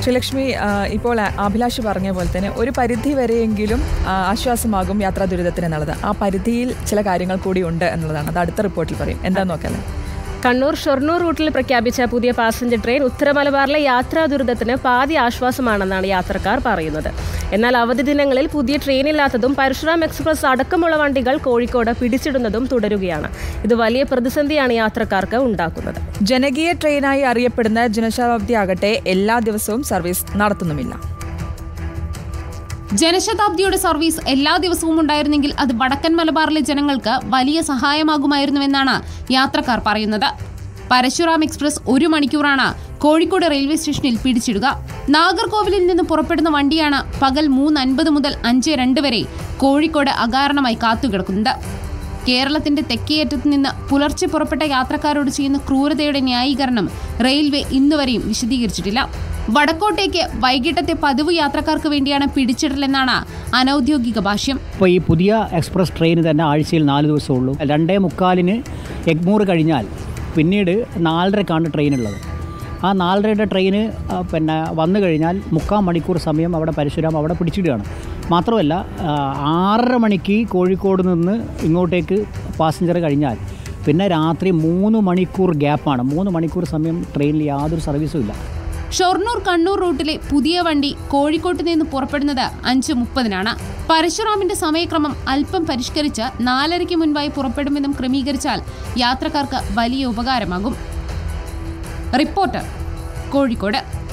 ശ്രീലക്ഷ്മി, ഇപ്പോൾ അഭിലാഷ് പറഞ്ഞ പോലെ തന്നെ ഒരു പരിധി വരെയെങ്കിലും ആശ്വാസമാകും യാത്രാ ദുരിതത്തിന് എന്നുള്ളത്. ആ പരിധിയിൽ ചില കാര്യങ്ങൾ കൂടി ഉണ്ട് എന്നുള്ളതാണ്. അത് അടുത്ത റിപ്പോർട്ടിൽ പറയും. എന്താന്ന് നോക്കല്ലേ. കണ്ണൂർ ഷൊർണൂർ റൂട്ടിൽ പ്രഖ്യാപിച്ച പുതിയ പാസഞ്ചർ ട്രെയിൻ ഉത്തര മലബാറിലെ യാത്രാ ദുരിതത്തിന് പാതി ആശ്വാസമാണെന്നാണ് യാത്രക്കാർ പറയുന്നത്. എന്നാൽ അവധി ദിനങ്ങളിൽ പുതിയ ട്രെയിനില്ലാത്തതും പരശുറാം എക്സ്പ്രസ് അടക്കമുള്ള വണ്ടികൾ കോഴിക്കോട് പിടിച്ചിടുന്നതും തുടരുകയാണ്. ഇത് വലിയ പ്രതിസന്ധിയാണ് യാത്രക്കാർക്ക് ഉണ്ടാക്കുന്നത്. ജനകീയ ട്രെയിനായി അറിയപ്പെടുന്ന ജനശതാബ്ദി ആകട്ടെ എല്ലാ ദിവസവും സർവീസ് നടത്തുന്നുമില്ല. ജനശതാബ്ദിയുടെ സർവീസ് എല്ലാ ദിവസവും ഉണ്ടായിരുന്നെങ്കിൽ അത് വടക്കൻ മലബാറിലെ ജനങ്ങൾക്ക് വലിയ സഹായമാകുമായിരുന്നുവെന്നാണ് യാത്രക്കാർ പറയുന്നത്. പരശുറാം എക്സ്പ്രസ് 1 മണിക്കൂറാണ് കോഴിക്കോട് റെയിൽവേ സ്റ്റേഷനിൽ പിടിച്ചിടുക. നാഗർകോവിലിൽ നിന്ന് പുറപ്പെടുന്ന വണ്ടിയാണ് പകൽ 3:50 മുതൽ 5:02 വരെ കോഴിക്കോട് അകാരണമായി കാത്തുകിടക്കുന്നത്. കേരളത്തിന്റെ തെക്കേയറ്റത്ത് നിന്ന് പുലർച്ചെ പുറപ്പെട്ട യാത്രക്കാരോട് ചെയ്യുന്ന ക്രൂരതയുടെ ന്യായീകരണം റെയിൽവേ ഇന്നുവരെയും വിശദീകരിച്ചിട്ടില്ല. വടക്കോട്ടേക്ക് വൈകിട്ടത്തെ പതിവ് യാത്രക്കാർക്ക് വേണ്ടിയാണ് പിടിച്ചിടലെന്നാണ് അനൌദ്യോഗിക ഭാഷ്യം. ഇപ്പോൾ ഈ പുതിയ എക്സ്പ്രസ് ട്രെയിൻ തന്നെ ആഴ്ചയിൽ 4 ദിവസമുള്ളൂ. 2:45 എഗ്മൂർ കഴിഞ്ഞാൽ പിന്നീട് 4:30 ട്രെയിനുള്ളത്. ആ 4:30 ട്രെയിന് വന്നു കഴിഞ്ഞാൽ 3/4 മണിക്കൂർ സമയം അവിടെ പരശുരാം അവിടെ പിടിച്ചിടുകയാണ്. മാത്രമല്ല 6:30 മണിക്ക് കോഴിക്കോട് നിന്ന് ഇങ്ങോട്ടേക്ക് പാസഞ്ചർ കഴിഞ്ഞാൽ പിന്നെ രാത്രി 3 മണിക്കൂർ ഗ്യാപ്പാണ്. 3 മണിക്കൂർ സമയം ട്രെയിനിൽ യാതൊരു സർവീസും ഇല്ല. ഷൊർണൂർ കണ്ണൂർ റൂട്ടിലെ പുതിയ വണ്ടി കോഴിക്കോട്ട് നിന്ന് പുറപ്പെടുന്നത് 5:30-നാണ്. പരശുറാമിന്റെ സമയക്രമം അല്പം പരിഷ്കരിച്ച് 4:30 മുൻപായി പുറപ്പെടുമെന്നും ക്രമീകരിച്ചാൽ യാത്രക്കാർക്ക് വലിയ ഉപകാരമാകും. റിപ്പോർട്ടർ, കോഴിക്കോട്.